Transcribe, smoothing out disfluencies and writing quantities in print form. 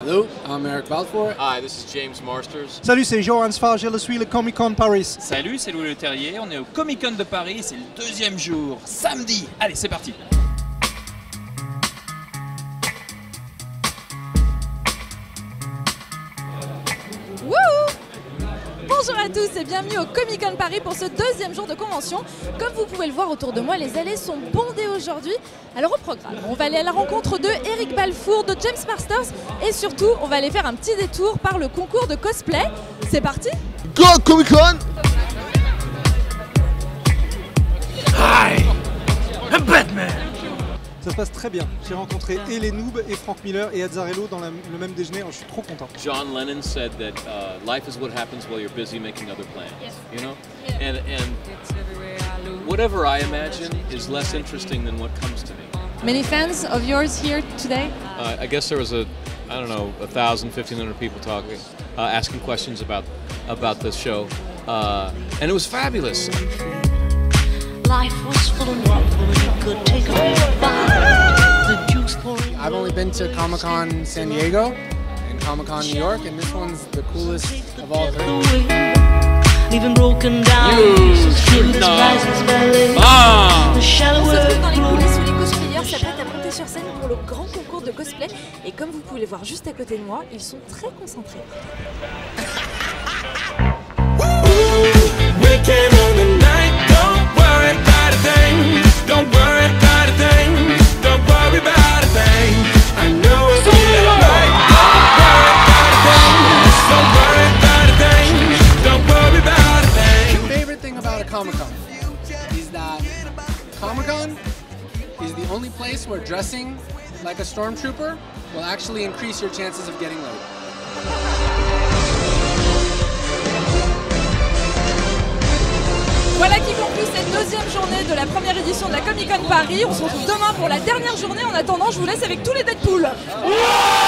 Hello, I'm Eric Balfour. Hi, this is James Marsters. Salut, c'est Johan Sfar, je suis le Comic Con Paris. Salut, c'est Louis Le Terrier, on est au Comic Con de Paris, c'est le deuxième jour, samedi. Allez, c'est parti. Bonjour à tous et bienvenue au Comic Con Paris pour ce deuxième jour de convention. Comme vous pouvez le voir autour de moi, les allées sont bondées aujourd'hui. Alors au programme, on va aller à la rencontre de Eric Balfour, de James Marsters et surtout, on va aller faire un petit détour par le concours de cosplay. C'est parti! Go Comic Con! Hi! I'm Batman! Ça se passe très bien. J'ai rencontré et les noobs et Frank Miller et Azzarello dans le même déjeuner. Alors, je suis trop content. John Lennon said that life is what happens while you're busy making other plans. Yes. You know, and whatever I imagine is less interesting than what comes to me. Many fans of yours here today? I guess there was I don't know, 1,000, 1,500 people talking, asking questions about this show, and it was fabulous. Life was full of love when you could take a bite. The juice pouring. I've only been to Comic-Con San Diego and Comic-Con New York, and this one's the coolest of all three. Leaving broken down. You should know. On se trouve dans les coulisses où les cosplayers s'apprêtent à monter sur scène pour le grand concours de cosplay. Et comme vous pouvez le voir juste à côté de moi, ils sont très concentrés. Don't worry about a thing. Don't worry about a thing. I know it's alright. Don't worry about a thing. Don't worry about a thing. My favorite thing about a Comic-Con is that Comic-Con is the only place where dressing like a stormtrooper will actually increase your chances of getting laid. Voilà qui conclut cette deuxième journée de la première édition de la Comic Con Paris. On se retrouve demain pour la dernière journée. En attendant, je vous laisse avec tous les Deadpool.